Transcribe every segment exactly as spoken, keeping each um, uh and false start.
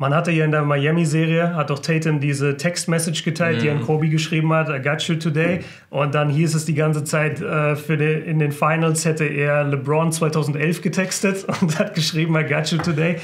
Man hatte ja in der Miami-Serie, hat doch Tatum diese Text-Message geteilt, mm. die an Kobe geschrieben hat, I got you today. Und dann hieß es die ganze Zeit, äh, für die, in den Finals hätte er LeBron zweitausendelf getextet und hat geschrieben, I got you today.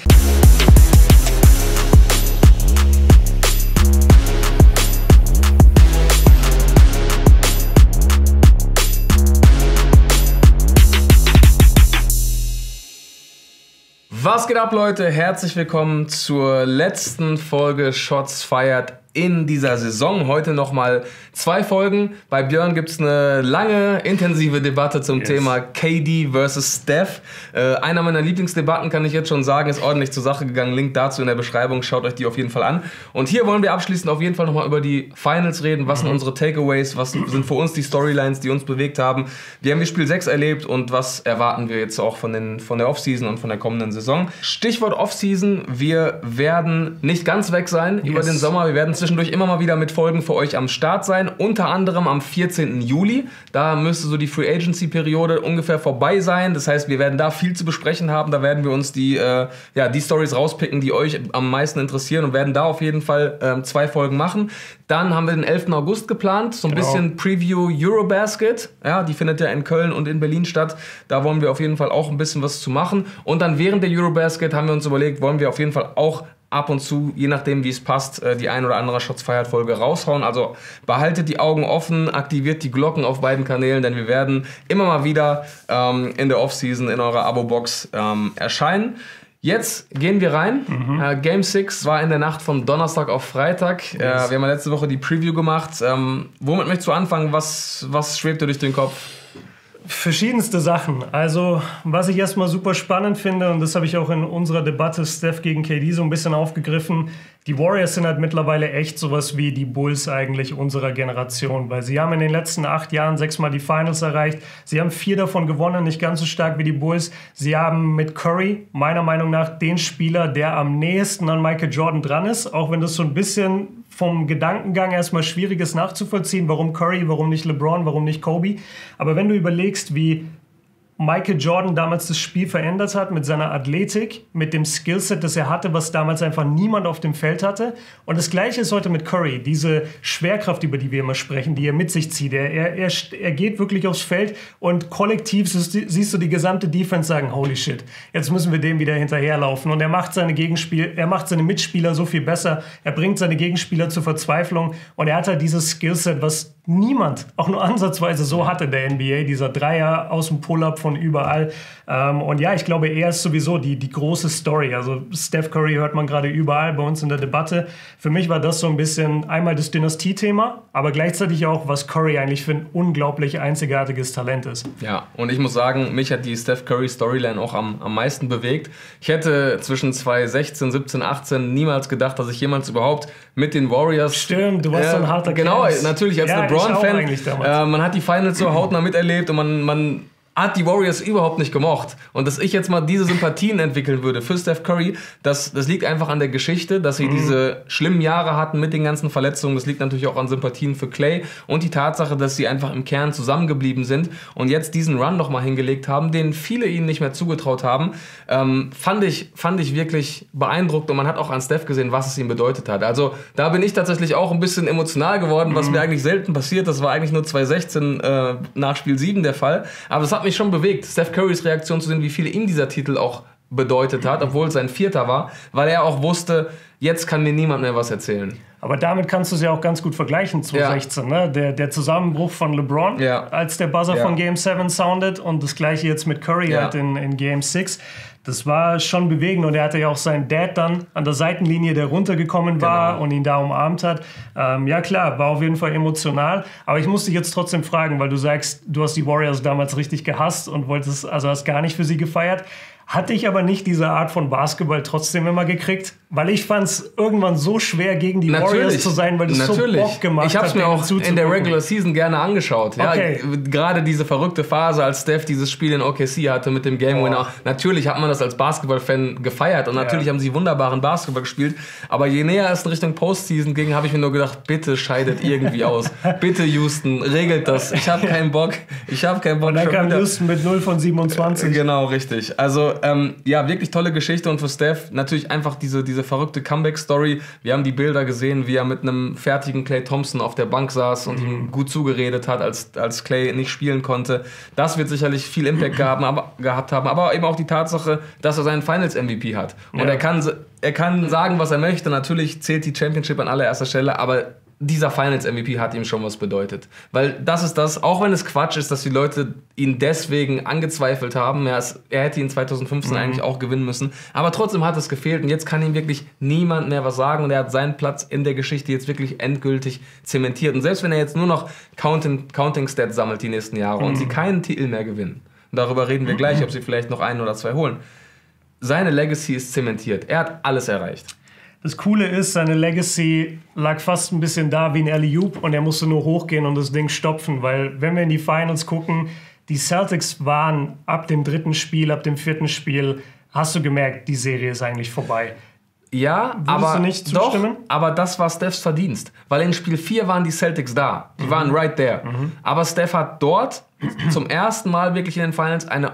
Was geht ab, Leute? Herzlich willkommen zur letzten Folge Shots Fired in dieser Saison. Heute nochmal zwei Folgen. Bei Björn gibt es eine lange, intensive Debatte zum yes. Thema K D versus Steph. Äh, einer meiner Lieblingsdebatten, kann ich jetzt schon sagen, ist ordentlich zur Sache gegangen. Link dazu in der Beschreibung. Schaut euch die auf jeden Fall an. Und hier wollen wir abschließend auf jeden Fall nochmal über die Finals reden. Was mhm. sind unsere Takeaways? Was sind für uns die Storylines, die uns bewegt haben? Wie haben wir Spiel sechs erlebt? Und was erwarten wir jetzt auch von, den, von der Offseason und von der kommenden Saison? Stichwort Offseason. Wir werden nicht ganz weg sein yes. über den Sommer. Wir werden zwischendurch immer mal wieder mit Folgen für euch am Start sein. Unter anderem am vierzehnten Juli. Da müsste so die Free Agency Periode ungefähr vorbei sein. Das heißt, wir werden da viel zu besprechen haben. Da werden wir uns die, äh, ja, die Storys rauspicken, die euch am meisten interessieren und werden da auf jeden Fall äh, zwei Folgen machen. Dann haben wir den elften August geplant. So ein genau. bisschen Preview Eurobasket. Ja, die findet ja in Köln und in Berlin statt. Da wollen wir auf jeden Fall auch ein bisschen was zu machen. Und dann während der Eurobasket haben wir uns überlegt, wollen wir auf jeden Fall auch ab und zu, je nachdem wie es passt, die ein oder andere Shots Fired Folge raushauen. Also behaltet die Augen offen, aktiviert die Glocken auf beiden Kanälen, denn wir werden immer mal wieder ähm, in der Offseason in eurer Abo-Box ähm, erscheinen. Jetzt gehen wir rein. Mhm. Äh, Game sechs war in der Nacht von Donnerstag auf Freitag. Yes. Äh, wir haben ja letzte Woche die Preview gemacht. Ähm, womit möchtest du anfangen? Was, was schwebt dir durch den Kopf? Verschiedenste Sachen. Also, was ich erstmal super spannend finde, und das habe ich auch in unserer Debatte Steph gegen K D so ein bisschen aufgegriffen, die Warriors sind halt mittlerweile echt sowas wie die Bulls eigentlich unserer Generation, weil sie haben in den letzten acht Jahren sechsmal die Finals erreicht. Sie haben vier davon gewonnen, nicht ganz so stark wie die Bulls. Sie haben mit Curry, meiner Meinung nach, den Spieler, der am nächsten an Michael Jordan dran ist, auch wenn das so ein bisschen vom Gedankengang erstmal schwierig ist nachzuvollziehen, warum Curry, warum nicht LeBron, warum nicht Kobe. Aber wenn du überlegst, wie Michael Jordan damals das Spiel verändert hat mit seiner Athletik, mit dem Skillset, das er hatte, was damals einfach niemand auf dem Feld hatte. Und das Gleiche ist heute mit Curry, diese Schwerkraft, über die wir immer sprechen, die er mit sich zieht. Er, er, er, er geht wirklich aufs Feld und kollektiv siehst du die gesamte Defense sagen, holy shit, jetzt müssen wir dem wieder hinterherlaufen. Und er macht seine Gegenspiel, er macht seine Mitspieler so viel besser, er bringt seine Gegenspieler zur Verzweiflung und er hat halt dieses Skillset, was niemand auch nur ansatzweise so hatte in der N B A, dieser Dreier aus dem Pull-Up von überall. Ähm, und ja, ich glaube, er ist sowieso die, die große Story. Also Steph Curry hört man gerade überall bei uns in der Debatte. Für mich war das so ein bisschen einmal das Dynastie-Thema, aber gleichzeitig auch, was Curry eigentlich für ein unglaublich einzigartiges Talent ist. Ja, und ich muss sagen, mich hat die Steph Curry-Storyline auch am, am meisten bewegt. Ich hätte zwischen zwanzig sechzehn, siebzehn, achtzehn niemals gedacht, dass ich jemals überhaupt mit den Warriors... Stimmt, du warst äh, so ein harter Genau, Kerl. Natürlich, als ja, LeBron-Fan. Äh, man hat die Finals so hautnah miterlebt und man... man hat die Warriors überhaupt nicht gemocht. Und dass ich jetzt mal diese Sympathien entwickeln würde für Steph Curry, das, das liegt einfach an der Geschichte, dass sie mhm. diese schlimmen Jahre hatten mit den ganzen Verletzungen. Das liegt natürlich auch an Sympathien für Clay und die Tatsache, dass sie einfach im Kern zusammengeblieben sind und jetzt diesen Run nochmal hingelegt haben, den viele ihnen nicht mehr zugetraut haben, ähm, fand ich, fand ich wirklich beeindruckt. Und man hat auch an Steph gesehen, was es ihm bedeutet hat. Also da bin ich tatsächlich auch ein bisschen emotional geworden, was mhm. mir eigentlich selten passiert. Das war eigentlich nur zwanzig sechzehn äh, nach Spiel sieben der Fall. Aber es hat mich schon bewegt, Steph Currys Reaktion zu sehen, wie viel ihm dieser Titel auch bedeutet hat, obwohl es sein vierter war, weil er auch wusste, jetzt kann mir niemand mehr was erzählen. Aber damit kannst du es ja auch ganz gut vergleichen, zwanzig sechzehn. Ja. Ne? Der, der Zusammenbruch von LeBron, ja. als der Buzzer ja. von Game sieben soundet und das Gleiche jetzt mit Curry ja. halt in, in Game sechs. Das war schon bewegend und er hatte ja auch seinen Dad dann an der Seitenlinie, der runtergekommen war genau. und ihn da umarmt hat. Ähm, ja klar, war auf jeden Fall emotional. Aber ich muss dich jetzt trotzdem fragen, weil du sagst, du hast die Warriors damals richtig gehasst und wolltest, also hast gar nicht für sie gefeiert. Hatte ich aber nicht diese Art von Basketball trotzdem immer gekriegt, weil ich fand es irgendwann so schwer, gegen die Natürlich. Warriors zu sein, weil es so Bock gemacht hat. Ich habe es mir auch in der Regular Season gerne angeschaut. Ja, okay. Gerade diese verrückte Phase, als Steph dieses Spiel in O K C hatte mit dem Game Winner. Oh. Natürlich hat man das als Basketball-Fan gefeiert und ja. natürlich haben sie wunderbaren Basketball gespielt. Aber je näher es in Richtung Postseason ging, habe ich mir nur gedacht, bitte scheidet irgendwie aus. Bitte Houston, regelt das. Ich habe keinen Bock. Ich habe keinen Bock. Und dann kam Houston mit null von siebenundzwanzig. Genau, richtig. Also ähm, ja, wirklich tolle Geschichte und für Steph natürlich einfach diese, diese verrückte Comeback-Story. Wir haben die Bilder gesehen, wie er mit einem fertigen Klay Thompson auf der Bank saß und mhm. ihm gut zugeredet hat, als, als Klay nicht spielen konnte. Das wird sicherlich viel Impact gehabt, aber, gehabt haben, aber eben auch die Tatsache, dass er seinen Finals-M V P hat. Und ja. er, kann, er kann sagen, was er möchte. Natürlich zählt die Championship an allererster Stelle, aber dieser Finals-M V P hat ihm schon was bedeutet. Weil das ist das, auch wenn es Quatsch ist, dass die Leute ihn deswegen angezweifelt haben. Er, ist, er hätte ihn zwanzig fünfzehn mhm. eigentlich auch gewinnen müssen. Aber trotzdem hat es gefehlt und jetzt kann ihm wirklich niemand mehr was sagen. Und er hat seinen Platz in der Geschichte jetzt wirklich endgültig zementiert. Und selbst wenn er jetzt nur noch Counting, Counting Stats sammelt die nächsten Jahre mhm. und sie keinen Titel mehr gewinnen, und darüber reden wir mhm. gleich, ob sie vielleicht noch einen oder zwei holen, seine Legacy ist zementiert. Er hat alles erreicht. Das Coole ist, seine Legacy lag fast ein bisschen da wie ein Alley-Oop und er musste nur hochgehen und das Ding stopfen, weil wenn wir in die Finals gucken, die Celtics waren ab dem dritten Spiel, ab dem vierten Spiel, hast du gemerkt, die Serie ist eigentlich vorbei. Ja, Würdest aber du nicht zustimmen? Doch, aber das war Stephs Verdienst, weil in Spiel vier waren die Celtics da, die mhm. waren right there. Mhm. Aber Steph hat dort zum ersten Mal wirklich in den Finals eine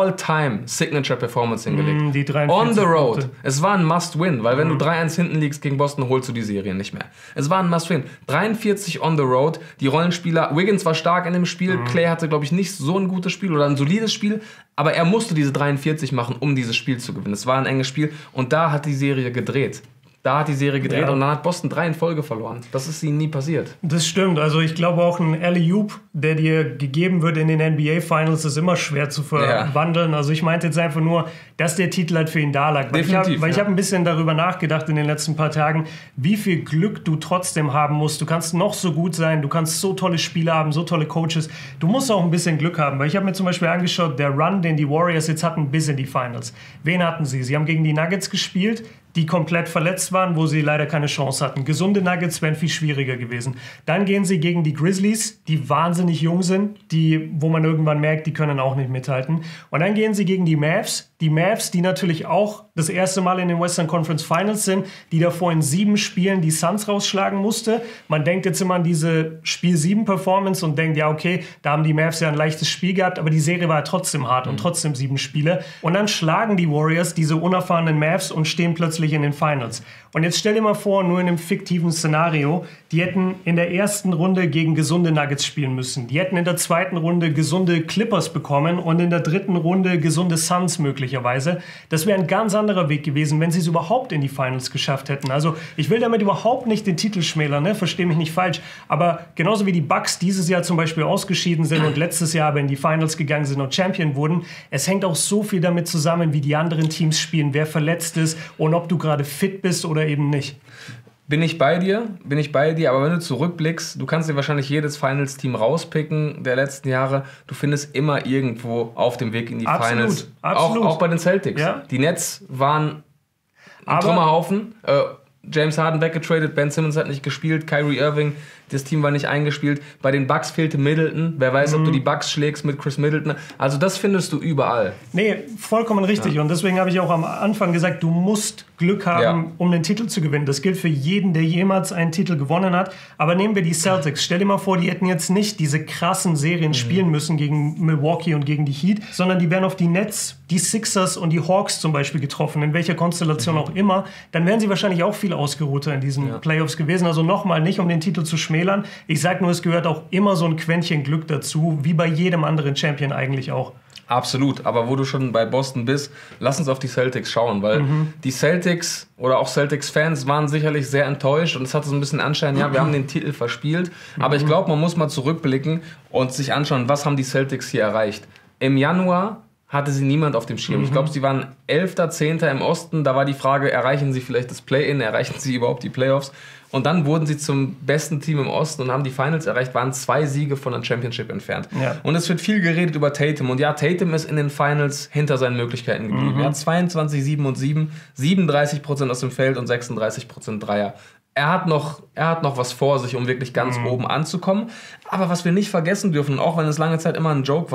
All-Time-Signature-Performance hingelegt. Mm, die dreiundvierzig On the road. Punkte. Es war ein Must-Win, weil wenn mm. du drei eins hinten liegst gegen Boston, holst du die Serie nicht mehr. Es war ein Must-Win. dreiundvierzig on the road. Die Rollenspieler, Wiggins war stark in dem Spiel, mm. Klay hatte, glaube ich, nicht so ein gutes Spiel oder ein solides Spiel, aber er musste diese dreiundvierzig machen, um dieses Spiel zu gewinnen. Es war ein enges Spiel und da hat die Serie gedreht. Da hat die Serie gedreht ja. und dann hat Boston drei in Folge verloren. Das ist ihnen nie passiert. Das stimmt. Also ich glaube auch ein Alley-Oop, der dir gegeben wird in den N B A Finals, ist immer schwer zu verwandeln. Ja. Also ich meinte jetzt einfach nur, dass der Titel halt für ihn da lag. Weil Definitiv, ich habe ja. hab ein bisschen darüber nachgedacht in den letzten paar Tagen, wie viel Glück du trotzdem haben musst. Du kannst noch so gut sein, du kannst so tolle Spieler haben, so tolle Coaches. Du musst auch ein bisschen Glück haben. Weil ich habe mir zum Beispiel angeschaut, der Run, den die Warriors jetzt hatten bis in die Finals. Wen hatten sie? Sie haben gegen die Nuggets gespielt, die komplett verletzt waren, wo sie leider keine Chance hatten. Gesunde Nuggets wären viel schwieriger gewesen. Dann gehen sie gegen die Grizzlies, die wahnsinnig jung sind, die, wo man irgendwann merkt, die können auch nicht mithalten. Und dann gehen sie gegen die Mavs. Die Mavs, die natürlich auch das erste Mal in den Western Conference Finals sind, die davor in sieben Spielen die Suns rausschlagen musste. Man denkt jetzt immer an diese Spiel sieben Performance und denkt, ja okay, da haben die Mavs ja ein leichtes Spiel gehabt, aber die Serie war trotzdem hart mhm. und trotzdem sieben Spiele. Und dann schlagen die Warriors diese unerfahrenen Mavs und stehen plötzlich in den Finals. Und jetzt stell dir mal vor, nur in einem fiktiven Szenario, die hätten in der ersten Runde gegen gesunde Nuggets spielen müssen. Die hätten in der zweiten Runde gesunde Clippers bekommen und in der dritten Runde gesunde Suns möglicherweise. Das wäre ein ganz anderer Weg gewesen, wenn sie es überhaupt in die Finals geschafft hätten. Also ich will damit überhaupt nicht den Titel schmälern, ne? Versteh mich nicht falsch. Aber genauso wie die Bucks dieses Jahr zum Beispiel ausgeschieden sind und letztes Jahr aber in die Finals gegangen sind und Champion wurden, es hängt auch so viel damit zusammen, wie die anderen Teams spielen, wer verletzt ist und ob du gerade fit bist oder eben nicht. Bin ich bei dir, bin ich bei dir, aber wenn du zurückblickst, du kannst dir wahrscheinlich jedes Finals-Team rauspicken der letzten Jahre, du findest immer irgendwo auf dem Weg in die absolut, Finals. Absolut. Auch, auch bei den Celtics. Ja. Die Nets waren ein Trümmerhaufen. Äh, James Harden weggetradet, Ben Simmons hat nicht gespielt, Kyrie Irving, das Team war nicht eingespielt. Bei den Bucks fehlte Middleton. Wer weiß, mhm. ob du die Bucks schlägst mit Chris Middleton. Also das findest du überall. Nee, vollkommen richtig. Ja. Und deswegen habe ich auch am Anfang gesagt, du musst Glück haben, ja. um den Titel zu gewinnen. Das gilt für jeden, der jemals einen Titel gewonnen hat. Aber nehmen wir die Celtics. Stell dir mal vor, die hätten jetzt nicht diese krassen Serien mhm. spielen müssen gegen Milwaukee und gegen die Heat, sondern die wären auf die Nets, die Sixers und die Hawks zum Beispiel getroffen, in welcher Konstellation mhm. auch immer. Dann wären sie wahrscheinlich auch viel ausgeruhter in diesen ja. Playoffs gewesen. Also nochmal, nicht um den Titel zu schmälen. Ich sage nur, es gehört auch immer so ein Quäntchen Glück dazu, wie bei jedem anderen Champion eigentlich auch. Absolut, aber wo du schon bei Boston bist, lass uns auf die Celtics schauen, weil mhm. die Celtics oder auch Celtics-Fans waren sicherlich sehr enttäuscht und es hatte so ein bisschen Anschein, ja, wir haben den Titel verspielt, mhm. aber ich glaube, man muss mal zurückblicken und sich anschauen, was haben die Celtics hier erreicht. Im Januar hatte sie niemand auf dem Schirm. Mhm. Ich glaube, sie waren elfter, zehnter im Osten, da war die Frage, erreichen sie vielleicht das Play-In, erreichen sie überhaupt die Playoffs? Und dann wurden sie zum besten Team im Osten und haben die Finals erreicht, waren zwei Siege von der Championship entfernt. Ja. Und es wird viel geredet über Tatum. Und ja, Tatum ist in den Finals hinter seinen Möglichkeiten geblieben. Mhm. Er hat zweiundzwanzig, sieben und sieben, siebenunddreißig Prozent aus dem Feld und sechsunddreißig Prozent Dreier. Er hat noch, er hat noch was vor sich, um wirklich ganz mhm. oben anzukommen. Aber was wir nicht vergessen dürfen, und auch wenn es lange Zeit immer ein Joke war,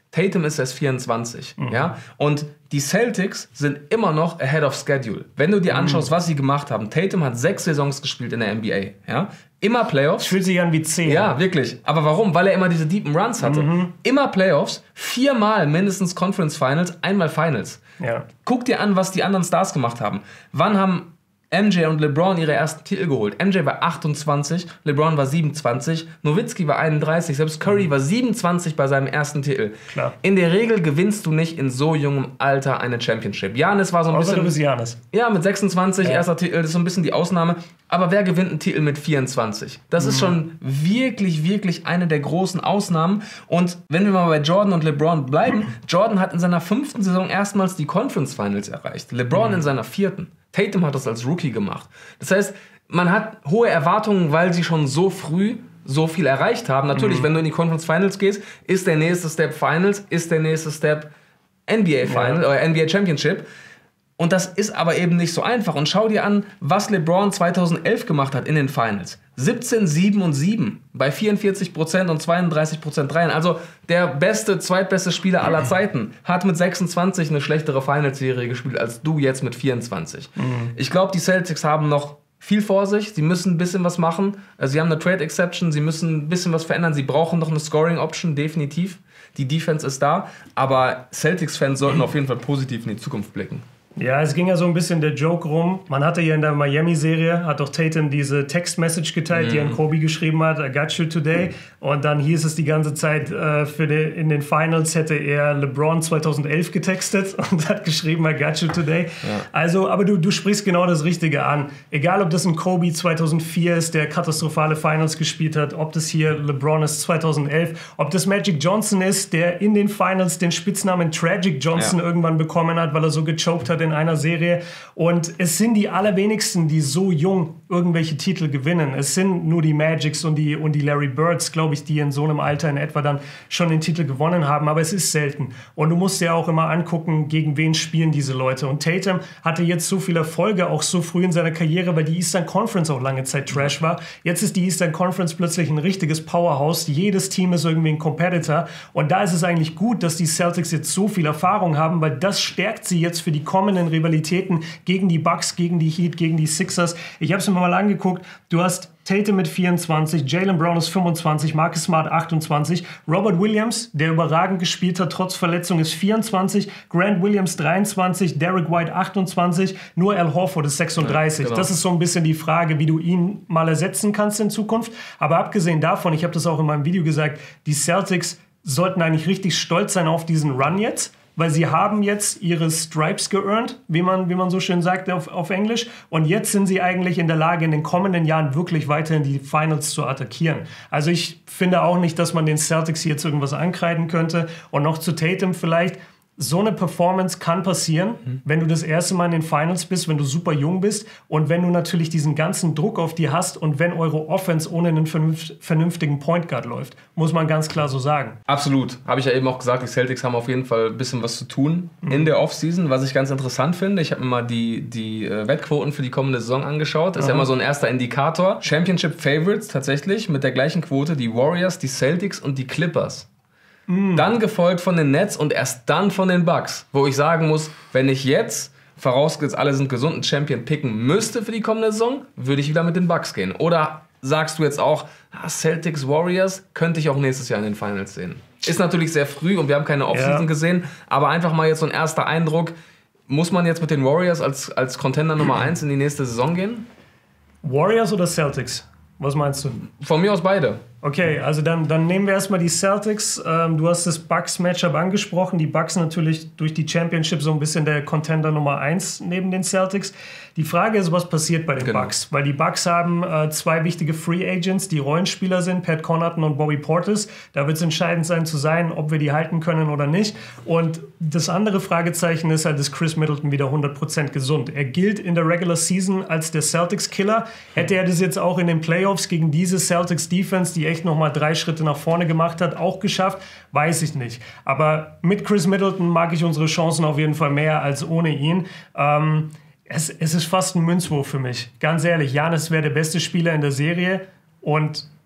Tatum ist erst vierundzwanzig. Mhm. Ja? Und die Celtics sind immer noch ahead of schedule. Wenn du dir anschaust, mhm. was sie gemacht haben. Tatum hat sechs Saisons gespielt in der N B A. Ja? Immer Playoffs. Fühlt sich an wie zehn. Ja, wirklich. Aber warum? Weil er immer diese deepen Runs hatte. Mhm. Immer Playoffs, viermal mindestens Conference Finals, einmal Finals. Ja. Guck dir an, was die anderen Stars gemacht haben. Wann haben M J und LeBron ihre ersten Titel geholt? M J war achtundzwanzig, LeBron war siebenundzwanzig, Nowitzki war einunddreißig, selbst Curry war siebenundzwanzig bei seinem ersten Titel. Klar. In der Regel gewinnst du nicht in so jungem Alter eine Championship. Giannis war so ein Außer bisschen... du bist Giannis. Ja, mit sechsundzwanzig, ja. erster Titel, das ist so ein bisschen die Ausnahme. Aber wer gewinnt einen Titel mit vierundzwanzig? Das mhm. ist schon wirklich, wirklich eine der großen Ausnahmen. Und wenn wir mal bei Jordan und LeBron bleiben, Jordan hat in seiner fünften Saison erstmals die Conference Finals erreicht. LeBron mhm. in seiner vierten. Tatum hat das als Rookie gemacht. Das heißt, man hat hohe Erwartungen, weil sie schon so früh so viel erreicht haben. Natürlich, mhm. wenn du in die Conference Finals gehst, ist der nächste Step Finals, ist der nächste Step N B A Final ja. oder N B A Championship. Und das ist aber eben nicht so einfach. Und schau dir an, was LeBron zweitausendelf gemacht hat in den Finals. siebzehn, sieben und sieben bei vierundvierzig Prozent und zweiunddreißig Prozent Dreien. Also der beste, zweitbeste Spieler aller Zeiten hat mit sechsundzwanzig eine schlechtere Finals-Serie gespielt als du jetzt mit vierundzwanzig. Mhm. Ich glaube, die Celtics haben noch viel vor sich. Sie müssen ein bisschen was machen. Also sie haben eine Trade-Exception. Sie müssen ein bisschen was verändern. Sie brauchen noch eine Scoring-Option, definitiv. Die Defense ist da. Aber Celtics-Fans sollten auf jeden Fall positiv in die Zukunft blicken. Ja, es ging ja so ein bisschen der Joke rum. Man hatte ja in der Miami-Serie, hat doch Tatum diese Text-Message geteilt, mm. die an Kobe geschrieben hat, I got you today. Und dann hieß es die ganze Zeit, äh, für die, in den Finals hätte er LeBron zweitausendelf getextet und hat geschrieben, I got you today. Ja. Also, aber du, du sprichst genau das Richtige an. Egal, ob das ein Kobe zweitausendvier ist, der katastrophale Finals gespielt hat, ob das hier LeBron ist zweitausendelf, ob das Magic Johnson ist, der in den Finals den Spitznamen Tragic Johnson ja. irgendwann bekommen hat, weil er so gechoked hat in einer Serie. Und es sind die allerwenigsten, die so jung irgendwelche Titel gewinnen. Es sind nur die Magics und die, und die Larry Birds, glaube ich, die in so einem Alter in etwa dann schon den Titel gewonnen haben. Aber es ist selten. Und du musst dir auch immer angucken, gegen wen spielen diese Leute. Und Tatum hatte jetzt so viele Erfolge, auch so früh in seiner Karriere, weil die Eastern Conference auch lange Zeit Trash war. Jetzt ist die Eastern Conference plötzlich ein richtiges Powerhouse. Jedes Team ist irgendwie ein Competitor. Und da ist es eigentlich gut, dass die Celtics jetzt so viel Erfahrung haben, weil das stärkt sie jetzt für die kommenden Rivalitäten gegen die Bucks, gegen die Heat, gegen die Sixers. Ich habe es mir mal angeguckt. Du hast Tatum mit vierundzwanzig, Jaylen Brown ist fünfundzwanzig, Marcus Smart achtundzwanzig, Robert Williams, der überragend gespielt hat, trotz Verletzung, ist vierundzwanzig, Grant Williams dreiundzwanzig, Derek White achtundzwanzig, nur Al Horford ist sechsunddreißig. Ja, genau. Das ist so ein bisschen die Frage, wie du ihn mal ersetzen kannst in Zukunft. Aber abgesehen davon, ich habe das auch in meinem Video gesagt, die Celtics sollten eigentlich richtig stolz sein auf diesen Run jetzt, weil sie haben jetzt ihre Stripes geearnt, wie man, wie man so schön sagt auf, auf Englisch. Und jetzt sind sie eigentlich in der Lage, in den kommenden Jahren wirklich weiterhin die Finals zu attackieren. Also ich finde auch nicht, dass man den Celtics jetzt irgendwas ankreiden könnte. Und noch zu Tatum vielleicht, so eine Performance kann passieren, mhm. wenn du das erste Mal in den Finals bist, wenn du super jung bist und wenn du natürlich diesen ganzen Druck auf dir hast und wenn eure Offense ohne einen vernünftigen Point Guard läuft. Muss man ganz klar so sagen. Absolut. Habe ich ja eben auch gesagt, die Celtics haben auf jeden Fall ein bisschen was zu tun mhm. in der Offseason, was ich ganz interessant finde. Ich habe mir mal die, die äh, Wettquoten für die kommende Saison angeschaut. Das ist mhm. ja immer so ein erster Indikator. Championship Favorites tatsächlich mit der gleichen Quote, die Warriors, die Celtics und die Clippers. Dann gefolgt von den Nets und erst dann von den Bucks. Wo ich sagen muss, wenn ich jetzt, vorausgesetzt alle sind gesund, einen Champion picken müsste für die kommende Saison, würde ich wieder mit den Bucks gehen. Oder sagst du jetzt auch, ah, Celtics, Warriors, könnte ich auch nächstes Jahr in den Finals sehen. Ist natürlich sehr früh und wir haben keine Offseason ja. gesehen, aber einfach mal jetzt so ein erster Eindruck, muss man jetzt mit den Warriors als, als Contender Nummer eins in die nächste Saison gehen? Warriors oder Celtics? Was meinst du? Von mir aus beide. Okay, also dann, dann nehmen wir erstmal die Celtics. Ähm, du hast das Bucks-Matchup angesprochen. Die Bucks natürlich durch die Championship so ein bisschen der Contender Nummer eins neben den Celtics. Die Frage ist, was passiert bei den genau. Bucks? Weil die Bucks haben äh, zwei wichtige Free Agents, die Rollenspieler sind, Pat Connaughton und Bobby Portis. Da wird es entscheidend sein zu sein, ob wir die halten können oder nicht. Und das andere Fragezeichen ist halt, ist Chris Middleton wieder hundert Prozent gesund. Er gilt in der Regular Season als der Celtics-Killer. Hätte er das jetzt auch in den Playoffs gegen diese Celtics-Defense, die echt nochmal drei Schritte nach vorne gemacht hat, auch geschafft? Weiß ich nicht. Aber mit Chris Middleton mag ich unsere Chancen auf jeden Fall mehr als ohne ihn. Ähm, es, es ist fast ein Münzwurf für mich. Ganz ehrlich, Giannis wäre der beste Spieler in der Serie und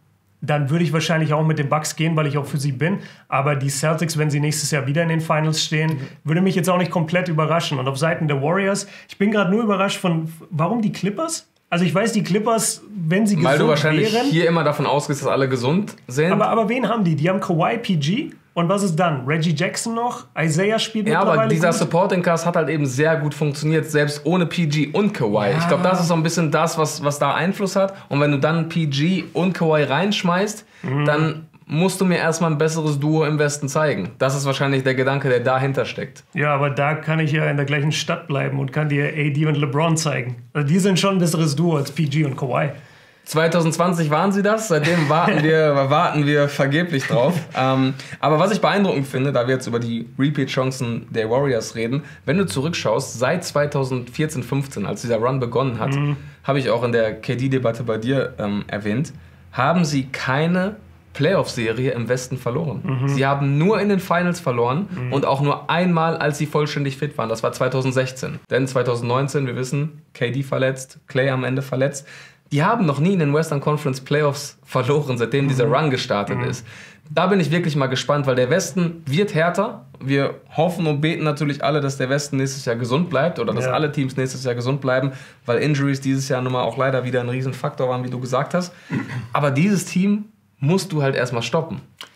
dann würde ich wahrscheinlich auch mit den Bucks gehen, weil ich auch für sie bin. Aber die Celtics, wenn sie nächstes Jahr wieder in den Finals stehen, würde mich jetzt auch nicht komplett überraschen. Und auf Seiten der Warriors, ich bin gerade nur überrascht von, warum die Clippers? Also ich weiß, die Clippers, wenn sie gesund wären... Weil du wahrscheinlich wären, hier immer davon ausgehst, dass alle gesund sind. Aber, aber wen haben die? Die haben Kawhi, P G und was ist dann? Reggie Jackson noch? Isaiah spielt ja, mittlerweile aber dieser gut. Supporting Cast hat halt eben sehr gut funktioniert, selbst ohne P G und Kawhi. Ja. Ich glaube, das ist so ein bisschen das, was, was da Einfluss hat. Und wenn du dann P G und Kawhi reinschmeißt, mhm. dann musst du mir erstmal ein besseres Duo im Westen zeigen. Das ist wahrscheinlich der Gedanke, der dahinter steckt. Ja, aber da kann ich ja in der gleichen Stadt bleiben und kann dir A D und LeBron zeigen. Also die sind schon ein besseres Duo als P G und Kawhi. zwanzig zwanzig waren sie das, seitdem warten wir, warten wir vergeblich drauf. ähm, aber was ich beeindruckend finde, da wir jetzt über die Repeat-Chancen der Warriors reden, wenn du zurückschaust, seit zwanzig vierzehn fünfzehn, als dieser Run begonnen hat, mhm. habe ich auch in der K D-Debatte bei dir ähm, erwähnt, haben sie keine Playoff-Serie im Westen verloren. Mhm. Sie haben nur in den Finals verloren mhm. und auch nur einmal, als sie vollständig fit waren. Das war zwanzig sechzehn. Denn zwanzig neunzehn, wir wissen, K D verletzt, Clay am Ende verletzt. Die haben noch nie in den Western Conference Playoffs verloren, seitdem mhm. dieser Run gestartet mhm. ist. Da bin ich wirklich mal gespannt, weil der Westen wird härter. Wir hoffen und beten natürlich alle, dass der Westen nächstes Jahr gesund bleibt oder dass ja. alle Teams nächstes Jahr gesund bleiben, weil Injuries dieses Jahr nun mal auch leider wieder ein Riesenfaktor waren, wie du gesagt hast. Aber dieses Team musst du halt erstmal stoppen.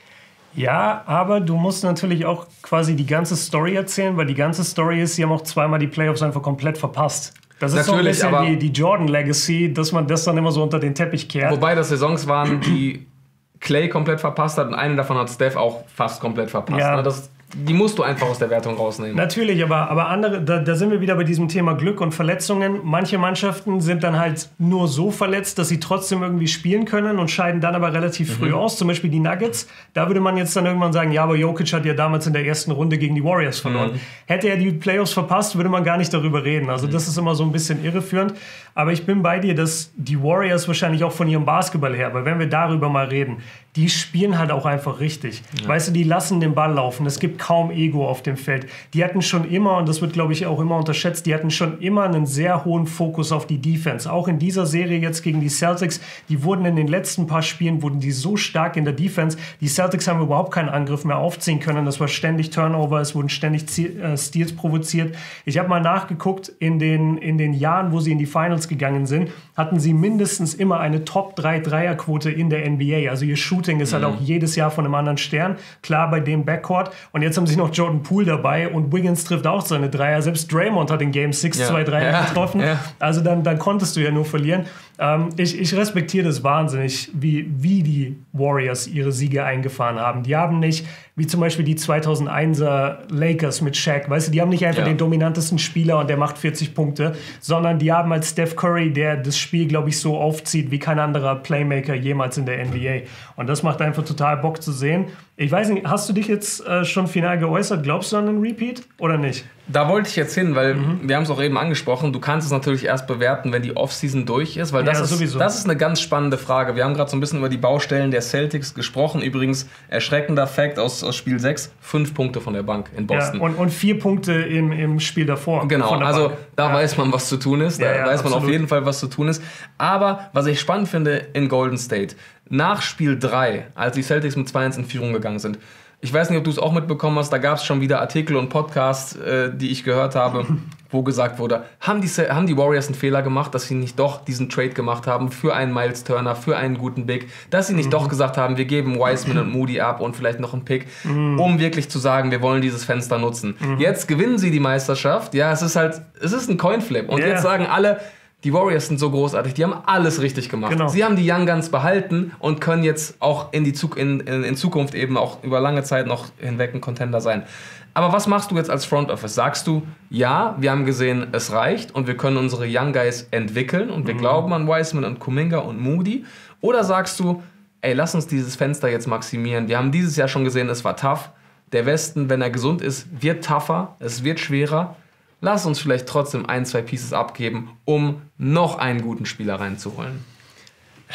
Ja, aber du musst natürlich auch quasi die ganze Story erzählen, weil die ganze Story ist, sie haben auch zweimal die Playoffs einfach komplett verpasst. Das ist natürlich so ein bisschen die, die Jordan-Legacy, dass man das dann immer so unter den Teppich kehrt. Wobei das Saisons waren, die Clay komplett verpasst hat und eine davon hat Steph auch fast komplett verpasst. Ja. Das, die musst du einfach aus der Wertung rausnehmen. Natürlich, aber, aber andere, da, da sind wir wieder bei diesem Thema Glück und Verletzungen. Manche Mannschaften sind dann halt nur so verletzt, dass sie trotzdem irgendwie spielen können und scheiden dann aber relativ früh mhm. aus. Zum Beispiel die Nuggets. Da würde man jetzt dann irgendwann sagen, ja, aber Jokic hat ja damals in der ersten Runde gegen die Warriors verloren. Mhm. Hätte er die Playoffs verpasst, würde man gar nicht darüber reden. Also das ist immer so ein bisschen irreführend. Aber ich bin bei dir, dass die Warriors wahrscheinlich auch von ihrem Basketball her, weil wenn wir darüber mal reden, die spielen halt auch einfach richtig. Ja. Weißt du, die lassen den Ball laufen. Es gibt kaum Ego auf dem Feld. Die hatten schon immer, und das wird, glaube ich, auch immer unterschätzt, die hatten schon immer einen sehr hohen Fokus auf die Defense. Auch in dieser Serie jetzt gegen die Celtics, die wurden in den letzten paar Spielen, wurden die so stark in der Defense. Die Celtics haben überhaupt keinen Angriff mehr aufziehen können. Das war ständig Turnover, es wurden ständig Steals provoziert. Ich habe mal nachgeguckt, in den, in den Jahren, wo sie in die Finals gegangen sind, hatten sie mindestens immer eine Top drei Dreierquote in der N B A. Also ihr Shooting ist mhm. halt auch jedes Jahr von einem anderen Stern. Klar, bei dem Backcourt. Und jetzt haben sie noch Jordan Poole dabei und Wiggins trifft auch seine Dreier. Selbst Draymond hat in Game sechs ja. zwei Dreier ja. getroffen. Ja. Also dann, dann konntest du ja nur verlieren. Ähm, ich, ich respektiere das wahnsinnig, wie, wie die Warriors ihre Siege eingefahren haben. Die haben nicht, wie zum Beispiel die zweitausendeiner Lakers mit Shaq, weißt du, die haben nicht einfach ja. den dominantesten Spieler und der macht vierzig Punkte, sondern die haben als Steph Curry, der das Spiel, glaube ich, so aufzieht wie kein anderer Playmaker jemals in der N B A. Und das macht einfach total Bock zu sehen. Ich weiß nicht, hast du dich jetzt äh, schon final geäußert? Glaubst du an einen Repeat oder nicht? Da wollte ich jetzt hin, weil mhm. wir haben es auch eben angesprochen, du kannst es natürlich erst bewerten, wenn die Offseason durch ist, weil das, ja, ist, sowieso. das ist eine ganz spannende Frage. Wir haben gerade so ein bisschen über die Baustellen der Celtics gesprochen. Übrigens, erschreckender Fact aus, aus Spiel sechs, fünf Punkte von der Bank in Boston. Ja, und, und vier Punkte im, im Spiel davor. Genau, also Bank. da ja. weiß man, was zu tun ist. Da ja, ja, weiß man absolut. auf jeden Fall, was zu tun ist. Aber was ich spannend finde in Golden State, nach Spiel drei, als die Celtics mit zwei eins in Führung gegangen sind, ich weiß nicht, ob du es auch mitbekommen hast, da gab es schon wieder Artikel und Podcasts, äh, die ich gehört habe, wo gesagt wurde, haben die, haben die Warriors einen Fehler gemacht, dass sie nicht doch diesen Trade gemacht haben für einen Miles Turner, für einen guten Big, dass sie nicht mhm. doch gesagt haben, wir geben Wiseman und Moody ab und vielleicht noch einen Pick, mhm. um wirklich zu sagen, wir wollen dieses Fenster nutzen. Mhm. Jetzt gewinnen sie die Meisterschaft, ja, es ist halt, es ist ein Coinflip und yeah. jetzt sagen alle, die Warriors sind so großartig, die haben alles richtig gemacht. Genau. Sie haben die Young Guns behalten und können jetzt auch in, die Zuk- in, in, in Zukunft eben auch über lange Zeit noch hinweg ein Contender sein. Aber was machst du jetzt als Front Office? Sagst du, ja, wir haben gesehen, es reicht und wir können unsere Young Guys entwickeln und wir mhm. glauben an Wiseman und Kuminga und Moody? Oder sagst du, ey, lass uns dieses Fenster jetzt maximieren. Wir haben dieses Jahr schon gesehen, es war tough. Der Westen, wenn er gesund ist, wird tougher, es wird schwerer. Lass uns vielleicht trotzdem ein, zwei Pieces abgeben, um noch einen guten Spieler reinzuholen.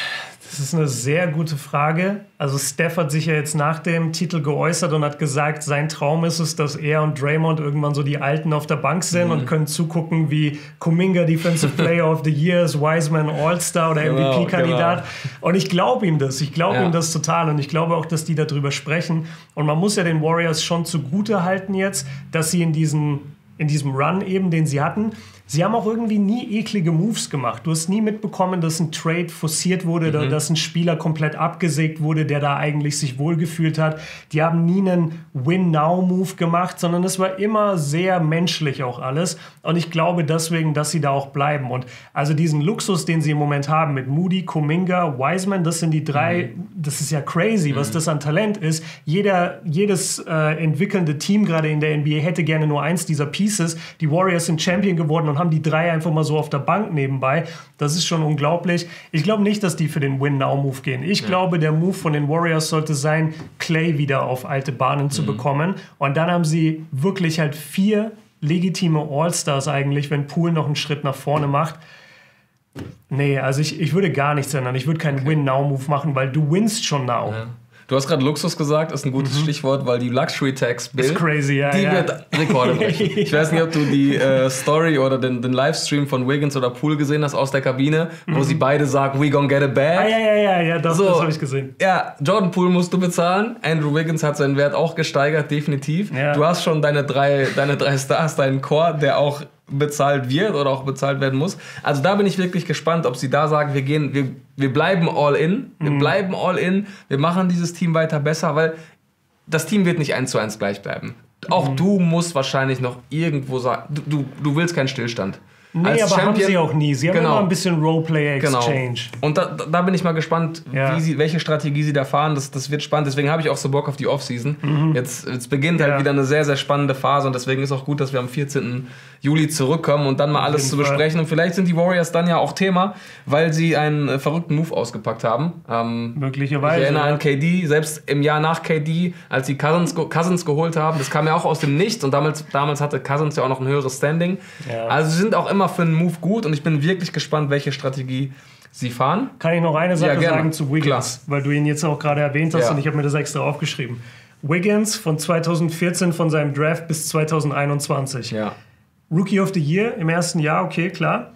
Das ist eine sehr gute Frage. Also Steph hat sich ja jetzt nach dem Titel geäußert und hat gesagt, sein Traum ist es, dass er und Draymond irgendwann so die Alten auf der Bank sind mhm. und können zugucken, wie Kuminga Defensive Player of the Year ist, Wiseman All-Star oder genau, M V P-Kandidat. Genau. Und ich glaube ihm das. Ich glaube ja. ihm das total. Und ich glaube auch, dass die darüber sprechen. Und man muss ja den Warriors schon zugute halten jetzt, dass sie in diesen, in diesem Run eben, den sie hatten, sie haben auch irgendwie nie eklige Moves gemacht. Du hast nie mitbekommen, dass ein Trade forciert wurde, mhm. oder dass ein Spieler komplett abgesägt wurde, der da eigentlich sich wohlgefühlt hat. Die haben nie einen Win-Now-Move gemacht, sondern es war immer sehr menschlich auch alles. Und ich glaube deswegen, dass sie da auch bleiben. Und also diesen Luxus, den sie im Moment haben mit Moody, Kuminga, Wiseman, das sind die drei, mhm. das ist ja crazy, mhm. was das an Talent ist. Jeder, jedes äh, entwickelnde Team gerade in der N B A hätte gerne nur eins dieser Pieces. Die Warriors sind Champion geworden und haben die drei einfach mal so auf der Bank nebenbei. Das ist schon unglaublich. Ich glaube nicht, dass die für den Win-Now-Move gehen. Ich ja. glaube, der Move von den Warriors sollte sein, Clay wieder auf alte Bahnen zu mhm. bekommen. Und dann haben sie wirklich halt vier legitime All-Stars eigentlich, wenn Poole noch einen Schritt nach vorne macht. Nee, also ich, ich würde gar nichts ändern. Ich würde keinen okay. Win-Now-Move machen, weil du winst schon now. Ja. Du hast gerade Luxus gesagt, ist ein gutes mhm. Stichwort, weil die Luxury Tax Bill, crazy, ja, die ja. wird Rekorde brechen. Ich weiß nicht, ob du die äh, Story oder den, den Livestream von Wiggins oder Poole gesehen hast aus der Kabine, mhm. wo sie beide sagen, we gonna get a bag. Ah, ja, ja, ja, ja, das, so, das habe ich gesehen. Ja, Jordan Poole musst du bezahlen, Andrew Wiggins hat seinen Wert auch gesteigert, definitiv. Ja. Du hast schon deine drei, deine drei Stars, deinen Core, der auch bezahlt wird oder auch bezahlt werden muss. Also da bin ich wirklich gespannt, ob sie da sagen, wir gehen, wir, wir bleiben all in, wir mhm. bleiben all in, wir machen dieses Team weiter besser, weil das Team wird nicht eins zu eins gleich bleiben. Auch mhm. du musst wahrscheinlich noch irgendwo sagen, du, du, du willst keinen Stillstand. Nee, als aber Champion, haben sie auch nie. Sie haben genau. immer ein bisschen Roleplay-Exchange. Genau. Und da, da bin ich mal gespannt, ja. wie sie, welche Strategie sie da fahren. Das, das wird spannend. Deswegen habe ich auch so Bock auf die Offseason. Mhm. Jetzt, jetzt beginnt ja. halt wieder eine sehr, sehr spannende Phase. Und deswegen ist auch gut, dass wir am vierzehnten Juli zurückkommen und dann mal alles zu besprechen. Fall. Und vielleicht sind die Warriors dann ja auch Thema, weil sie einen äh, verrückten Move ausgepackt haben. Ähm, Möglicherweise. Ich erinnere ja. an K D. Selbst im Jahr nach K D, als sie Cousins, Cousins geholt haben, das kam ja auch aus dem Nichts. Und damals, damals hatte Cousins ja auch noch ein höheres Standing. Ja. Also sie sind auch immer für einen Move gut und ich bin wirklich gespannt, welche Strategie sie fahren. Kann ich noch eine Sache ja, sagen zu Wiggins, Klar. weil du ihn jetzt auch gerade erwähnt hast ja. und ich habe mir das extra aufgeschrieben. Wiggins von zweitausendvierzehn, von seinem Draft bis zweitausendeinundzwanzig. Ja. Rookie of the Year im ersten Jahr, okay, klar.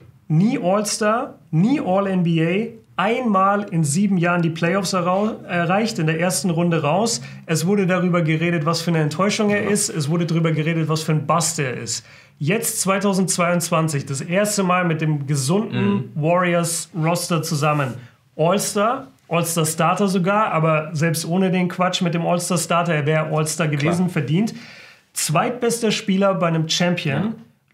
Nie All-Star, nie All-N B A, einmal in sieben Jahren die Playoffs erreicht, in der ersten Runde raus. Es wurde darüber geredet, was für eine Enttäuschung er ja. ist. Es wurde darüber geredet, was für ein Bust er ist. Jetzt zweitausendzweiundzwanzig, das erste Mal mit dem gesunden mhm. Warriors-Roster zusammen. All-Star, All-Star-Starter sogar, aber selbst ohne den Quatsch mit dem All-Star-Starter, er wäre All-Star gewesen, Klar. verdient. Zweitbester Spieler bei einem Champion, ja.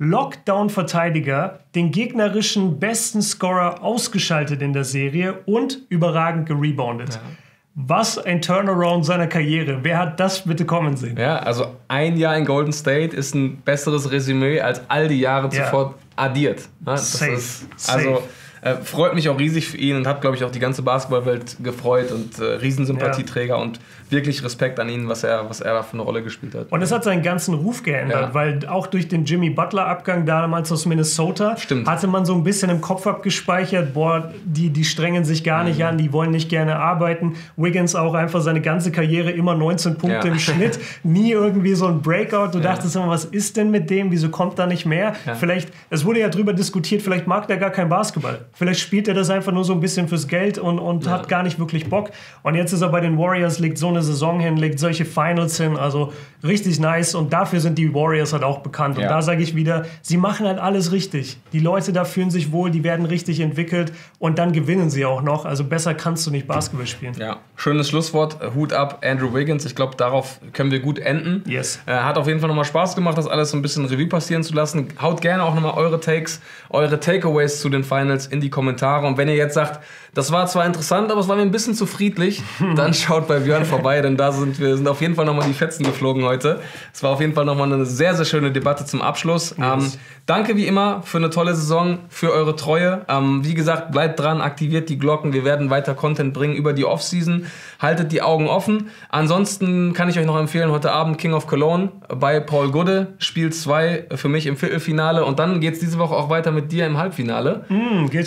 Lockdown-Verteidiger, den gegnerischen besten Scorer ausgeschaltet in der Serie und überragend gereboundet. Ja. Was ein Turnaround seiner Karriere. Wer hat das bitte kommen sehen? Ja, also ein Jahr in Golden State ist ein besseres Resümee als all die Jahre ja. zuvor addiert. Das Safe. Ist, also Safe. Äh, freut mich auch riesig für ihn und hat, glaube ich, auch die ganze Basketballwelt gefreut und äh, Riesensympathieträger ja. und wirklich Respekt an ihn, was er, was er da für eine Rolle gespielt hat. Und es hat seinen ganzen Ruf geändert, ja. weil auch durch den Jimmy Butler-Abgang damals aus Minnesota Stimmt. hatte man so ein bisschen im Kopf abgespeichert, boah, die, die strengen sich gar nicht mhm. an, die wollen nicht gerne arbeiten. Wiggins auch einfach seine ganze Karriere immer neunzehn Punkte ja. im Schnitt, nie irgendwie so ein Breakout. Du ja. dachtest immer, was ist denn mit dem, wieso kommt da nicht mehr? Ja. Vielleicht, es wurde ja drüber diskutiert, vielleicht mag der gar kein Basketball. Vielleicht spielt er das einfach nur so ein bisschen fürs Geld und, und ja. hat gar nicht wirklich Bock. Und jetzt ist er bei den Warriors, legt so eine Saison hin, legt solche Finals hin, also richtig nice. Und dafür sind die Warriors halt auch bekannt. Und ja. da sage ich wieder, sie machen halt alles richtig. Die Leute da fühlen sich wohl, die werden richtig entwickelt und dann gewinnen sie auch noch. Also besser kannst du nicht Basketball spielen. Ja, schönes Schlusswort. Hut ab, Andrew Wiggins. Ich glaube, darauf können wir gut enden. Yes. Äh, hat auf jeden Fall nochmal Spaß gemacht, das alles so ein bisschen Revue passieren zu lassen. Haut gerne auch nochmal eure Takes, eure Takeaways zu den Finals in die Kommentare. Und wenn ihr jetzt sagt, das war zwar interessant, aber es war mir ein bisschen zu friedlich, dann schaut bei Björn vorbei, denn da sind wir sind auf jeden Fall nochmal die Fetzen geflogen heute. Es war auf jeden Fall nochmal eine sehr, sehr schöne Debatte zum Abschluss. Yes. Ähm, danke wie immer für eine tolle Saison, für eure Treue. Ähm, wie gesagt, bleibt dran, aktiviert die Glocken. Wir werden weiter Content bringen über die Offseason. Haltet die Augen offen. Ansonsten kann ich euch noch empfehlen, heute Abend King of Cologne bei Paul Gudde, Spiel zwei für mich im Viertelfinale. Und dann geht es diese Woche auch weiter mit dir im Halbfinale. Mm, geht's schon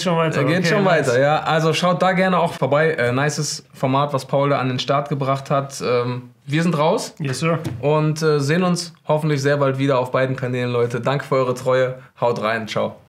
schon weiter. Geht okay, schon nice. weiter, ja. Also schaut da gerne auch vorbei. Äh, nices Format, was Paul da an den Start gebracht hat. Ähm, wir sind raus. Yes, sir. Und äh, sehen uns hoffentlich sehr bald wieder auf beiden Kanälen, Leute. Danke für eure Treue. Haut rein. Ciao.